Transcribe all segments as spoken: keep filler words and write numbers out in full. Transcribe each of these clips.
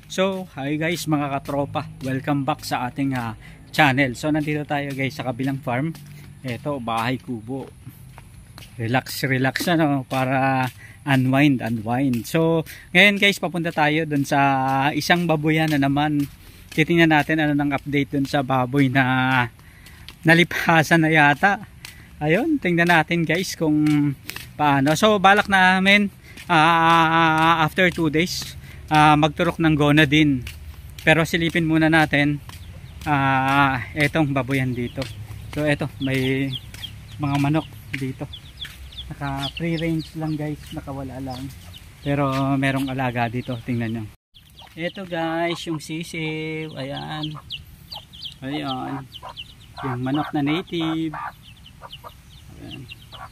So, hi guys mga katropa, welcome back sa ating uh, channel. So, nandito tayo guys sa kabilang farm. Ito, bahay kubo. Relax, relax ano, para unwind, unwind. So, ngayon guys, papunta tayo dun sa isang baboyan na naman. Titingnan natin ano ng update dun sa baboy na nalipasan na yata. Ayun, tingnan natin guys kung paano. So, balak namin uh, after two days Uh, magturok ng gona din, pero silipin muna natin uh, etong baboyan dito. So eto, may mga manok dito, naka free range lang guys, nakawala lang, pero merong alaga dito. Tingnan nyo, eto guys yung sisiw. Ayan, ayan yung manok na native. Ayan,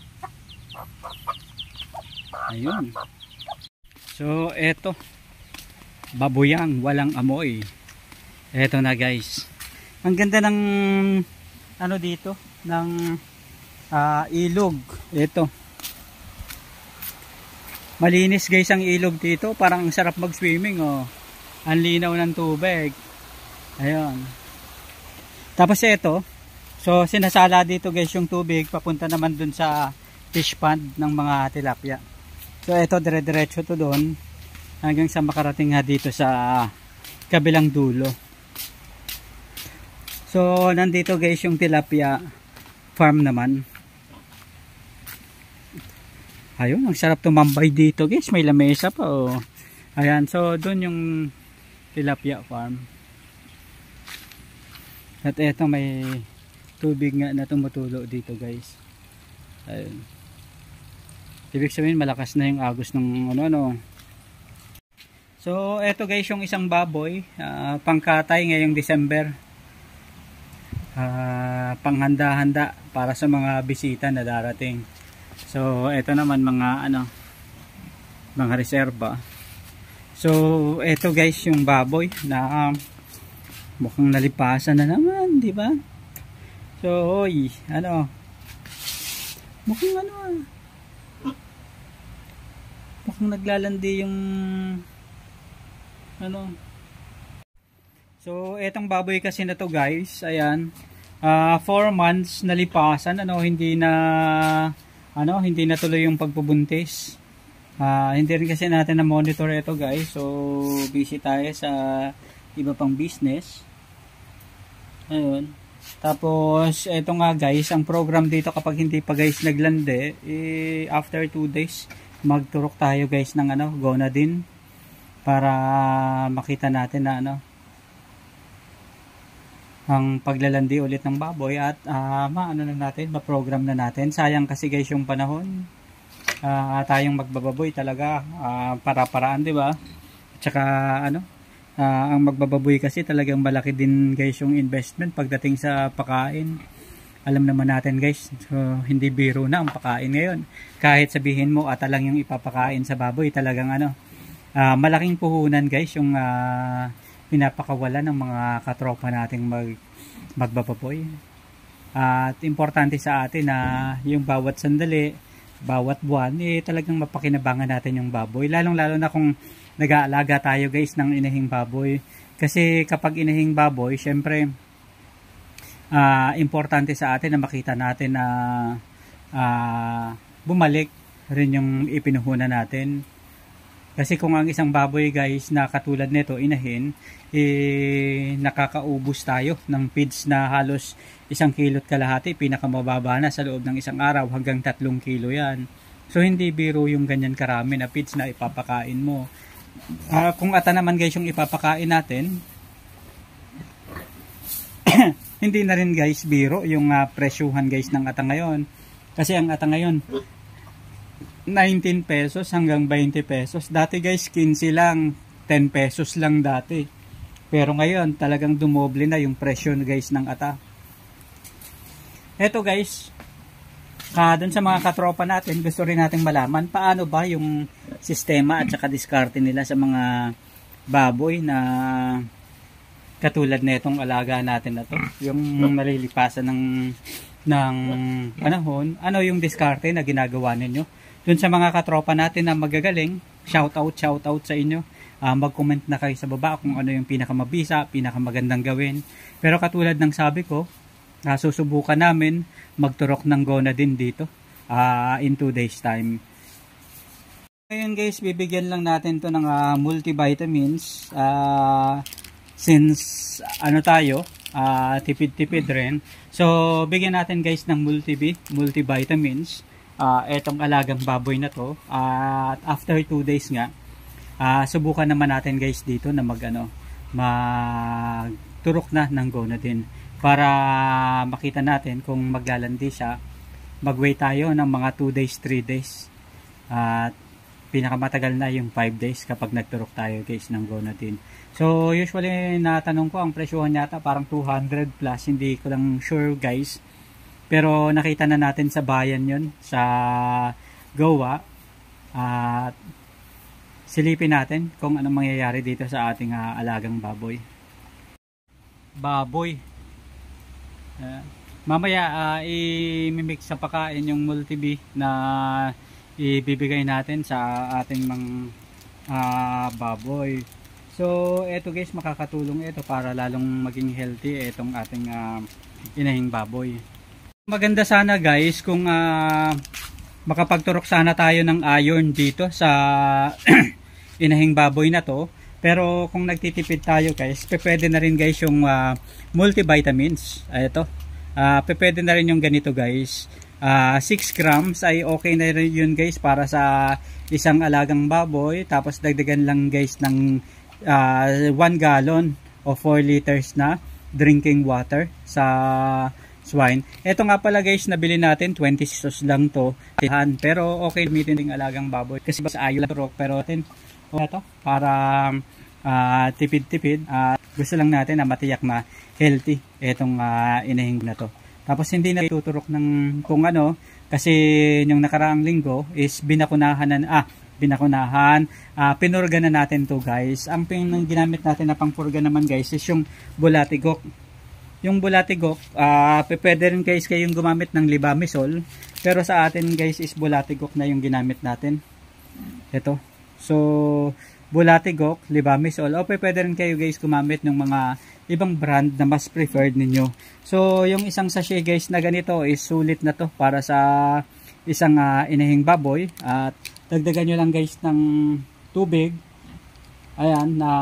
ayun. So eto, baboyang walang amoy. Eto na guys, ang ganda ng ano dito, ng uh, ilog. Eto, malinis guys ang ilog dito, parang ang sarap mag swimming oh. Ang linaw ng tubig. Ayun, tapos eto, so sinasala dito guys yung tubig papunta naman dun sa fish pond ng mga tilapia. So eto, dire-diretso to doon hanggang sa makarating nga dito sa kabilang dulo. So nandito guys yung tilapia farm naman. Ayun, ang sarap tumambay dito guys, may lamesa pa oh. Ayan, so doon yung tilapia farm. At eto, may tubig nga na tumutulo dito guys. Ayun, ibig sabihin malakas na yung agos ng ano ano. So eto guys yung isang baboy, uh, pangkatay ngayong December, uh, panghanda-handa para sa mga bisita na darating. So eto naman mga ano, mga reserba. So eto guys yung baboy na um, mukhang nalipasan na naman, di ba? So oy, ano, mukhang ano, mukhang naglalandi yung ano. So etong baboy kasi na to guys, ayan, uh, four months nalipasan, ano, hindi na ano, hindi na tuloy yung pagpubuntis. Uh, hindi rin kasi natin na monitor ito guys, so busy tayo sa iba pang business. Ayun, tapos eto nga guys, ang program dito kapag hindi pa guys naglande, eh, after two days magturok tayo guys ng ano, gona din, para makita natin na ano, ang paglalandi ulit ng baboy at uh, maano na natin, ma-program na natin. Sayang kasi guys yung panahon, uh, tayong magbababoy talaga, uh, para-paraan, di ba? At saka ano, uh, ang magbababoy kasi talagang malaki din guys yung investment pagdating sa pakain. Alam naman natin guys, so, hindi biro na ang pakain ngayon. Kahit sabihin mo ata lang yung ipapakain sa baboy, talagang ano, Uh, malaking puhunan guys yung uh, pinapakawala ng mga katropa nating mag, magbababoy. Uh, at importante sa atin na yung bawat sandali, bawat buwan, eh talagang mapakinabangan natin yung baboy. Lalong lalo na kung nag-aalaga tayo guys ng inahing baboy. Kasi kapag inahing baboy, syempre uh, importante sa atin na makita natin na uh, bumalik rin yung ipinuhunan natin. Kasi kung ang isang baboy guys na katulad nito inahin, eh, nakakaubos tayo ng feeds na halos isang kilot kalahati, pinakamababa na sa loob ng isang araw, hanggang tatlong kilo yan. So hindi biro yung ganyan karami na feeds na ipapakain mo. Uh, kung ata naman guys yung ipapakain natin, hindi na rin guys biro yung uh, presyuhan guys ng ata ngayon. Kasi ang ata ngayon nineteen pesos hanggang twenty pesos. Dati guys fifteen lang, ten pesos lang dati. Pero ngayon talagang dumoble na yung presyo guys ng ata. Eto guys, ka dun sa mga katropa natin, gusto rin nating malaman paano ba yung sistema at saka diskarte nila sa mga baboy na katulad na itong alaga natin na to, yung nalilipasan ng ng panahon. Ano yung diskarte na ginagawa ninyo dun sa mga katropa natin na magagaling, shout out, shout out sa inyo. Uh, mag-comment na kayo sa baba kung ano yung pinakamabisa, pinakamagandang gawin. Pero katulad ng sabi ko, uh, susubukan namin magturok ng gonadin dito uh, in two days time. Ngayon guys, bibigyan lang natin to ng uh, multivitamins. Uh, since ano tayo, uh, tipid-tipid rin. So, bigyan natin guys ng multi multivitamins. Uh, etong alagang baboy na to. Uh, at after two days nga, Uh, subukan naman natin guys dito na mag ano, magturok na ng gonadin para makita natin kung maglalandi siya. Mag-wait tayo ng mga two days, three days at uh, pinakamatagal na yung five days kapag nagturok tayo guys ng gonadin. So usually natanong ko ang presyohan yata parang two hundred plus, hindi ko lang sure guys, pero nakita na natin sa bayan yon sa Goa at uh, silipin natin kung anong mangyayari dito sa ating uh, alagang baboy. Baboy. Uh, mamaya uh, i-mix sa pakain yung multi-B na ibibigay natin sa ating mga uh, baboy. So, eto guys, makakatulong ito para lalong maging healthy itong ating uh, inahing baboy. Maganda sana guys kung uh, makapagturok sana tayo ng iron dito sa inahing baboy na to. Pero kung nagtitipid tayo guys, pwede na rin guys yung uh, multivitamins. Ito, uh, pwede na rin yung ganito guys. Uh, six grams ay okay na rin yun guys para sa isang alagang baboy. Tapos dagdagan lang guys ng uh, one gallon o four liters na drinking water sa swine. Ito nga pala guys, nabili natin twenty pesos lang to. Pero okay gamitin ng alagang baboy kasi sa ayaw turok. Pero tin o ito para uh, tipid-tipid at uh, gusto lang natin na matiyak na healthy itong uh, inahing na to. Tapos hindi na tuturok ng kung ano kasi yung nakaraang linggo is binakunahan na ah binakunahan uh, pinurga na natin to guys. Ang pin ginamit natin na pangpurga naman guys is yung bulatigok. Yung bulatigok, uh, pwede rin guys kayong gumamit ng libamisol, pero sa atin guys is bulatigok na yung ginamit natin. Ito. So, bulatigok, libamisol, o pwede rin kayo guys gumamit ng mga ibang brand na mas preferred ninyo. So, yung isang sachet guys na ganito is sulit na to para sa isang uh, inahing baboy. At dagdagan nyo lang guys ng tubig. Ayan, na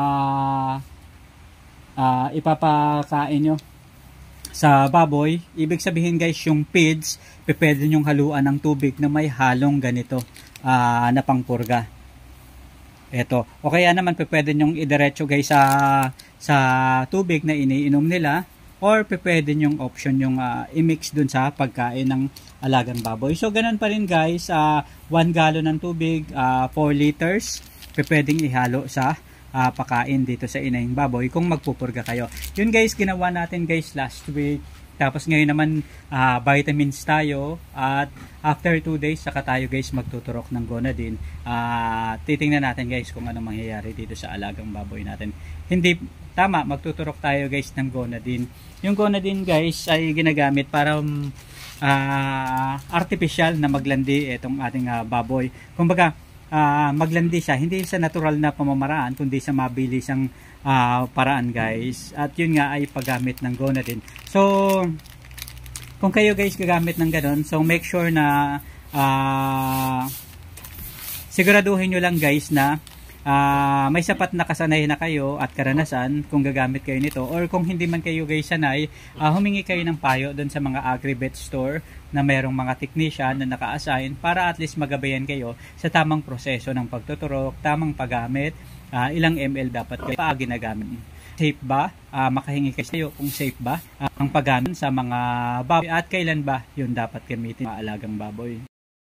uh, ipapakain nyo sa baboy. Ibig sabihin guys, yung feeds, pwede nyong haluan ng tubig na may halong ganito uh, na pangpurga. Ito. O kaya naman pwede nyong idiretso guys sa sa tubig na iniinom nila, or pwede nyong option yung uh, i-mix dun sa pagkain ng alagang baboy. So ganun pa rin guys, uh, one gallon ng tubig, uh, four liters, pwedeng ihalo sa uh, pakain dito sa inahing baboy kung magpupurga kayo. Yun guys, ginawa natin guys last week. Tapos ngayon naman uh, vitamins tayo at after two days saka tayo guys magtuturok ng gonadin. Uh, titingnan natin guys kung ano mangyayari dito sa alagang baboy natin. Hindi tama, magtuturok tayo guys ng gonadin. Yung gonadin guys ay ginagamit para uh, artificial na maglandi itong ating uh, baboy. Kumbaga uh, maglandi siya, hindi sa natural na pamamaraan kundi sa mabilisang Uh, paraan guys. At yun nga ay paggamit ng gonadin. So kung kayo guys gagamit ng ganon, so make sure na uh, siguraduhin nyo lang guys na uh, may sapat na kasanay na kayo at karanasan kung gagamit kayo nito, or kung hindi man kayo guys sanay, uh, humingi kayo ng payo doon sa mga agri-vet store na mayroong mga technician na naka-assign para at least magabayan kayo sa tamang proseso ng pagtuturok, tamang paggamit. Uh, ilang ml dapat kayo pa ginagamit. Safe ba? Uh, makahingi kayo kung safe ba uh, ang paggamit sa mga baboy at kailan ba yun dapat gamitin sa alagang baboy.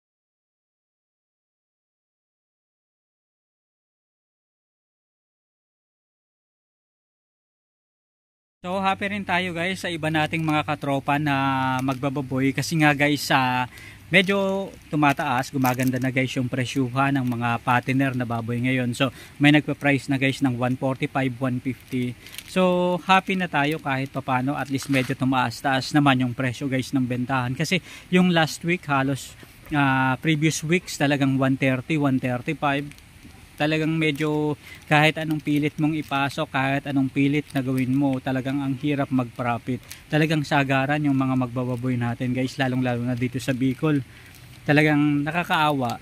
So happy rin tayo guys sa iba nating mga katropa na magbababoy kasi nga guys sa uh, medyo tumataas, gumaganda na guys yung presyuhan ng mga patiner na baboy ngayon. So may nagpa-price na guys ng one forty-five, one fifty. So happy na tayo kahit papano, at least medyo tumaas-taas naman yung presyo guys ng bentahan. Kasi yung last week halos uh, previous weeks talagang one thirty, one thirty-five. Talagang medyo kahit anong pilit mong ipasok, kahit anong pilit na gawin mo, talagang ang hirap mag-profit. Talagang sagaran yung mga magbababoy natin guys, lalong lalo na dito sa Bicol. Talagang nakakaawa.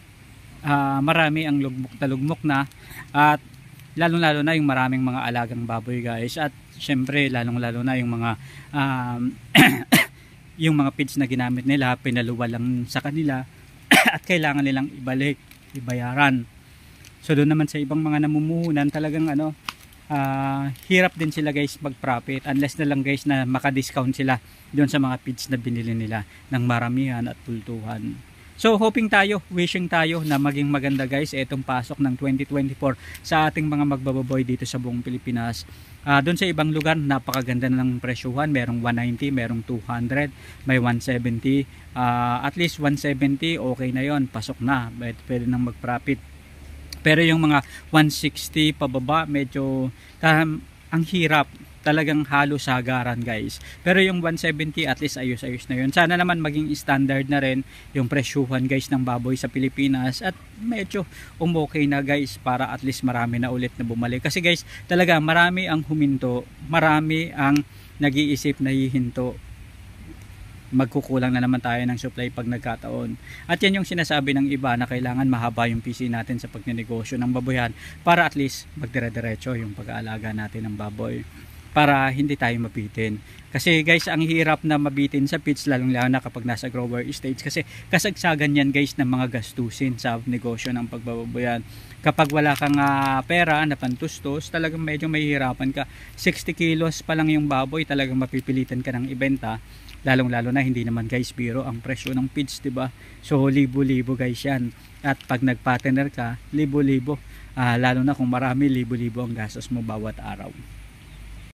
Uh, marami ang lugmok na lugmok na, at lalong lalo na yung maraming mga alagang baboy guys. At syempre lalong lalo na yung mga um, yung mga feeds na ginamit nila, pinaluwa lang sa kanila at kailangan nilang ibalik, ibayaran. So doon naman sa ibang mga namumuhunan, talagang ano, uh, hirap din sila guys mag-profit, unless na lang guys na maka-discount sila doon sa mga feeds na binili nila ng maramihan at tultuhan. So hoping tayo, wishing tayo na maging maganda guys itong pasok ng twenty twenty-four sa ating mga magbababoy dito sa buong Pilipinas. Uh, doon sa ibang lugar, napakaganda ng presyuhan. Merong one ninety, merong two hundred, may one seventy. Uh, at least one seventy, okay na yon, pasok na. Pwede, pwede nang mag-profit. Pero yung mga one sixty pababa, medyo um, ang hirap. Talagang halos sagaran guys. Pero yung one seventy, at least ayos-ayos na yun. Sana naman maging standard na rin yung presyuhan guys ng baboy sa Pilipinas. At medyo umokay na guys, para at least marami na ulit na bumalik. Kasi guys, talaga marami ang huminto. Marami ang nag-iisip na hihinto. Magkukulang na naman tayo ng supply pag nagkataon. At yan yung sinasabi ng iba na kailangan mahaba yung P C natin sa pagnenegosyo ng baboyan, para at least magdire-diretso yung pag-aalaga natin ng baboy, para hindi tayo mabitin. Kasi guys, ang hirap na mabitin sa feeds, lalong lalo na kapag nasa grower stage, kasi kasagsagan yan guys ng mga gastusin sa negosyo ng pagbababoyan. Kapag wala kang uh, pera na pantustos, talagang medyo mahihirapan ka. Sixty kilos pa lang yung baboy, talagang mapipilitan ka ng ibenta. Lalong lalo na hindi naman guys biro ang presyo ng feeds, diba? So libo-libo guys yan. At pag nag-partner ka, libo-libo. Uh, lalo na kung marami, libo-libo ang gastos mo bawat araw.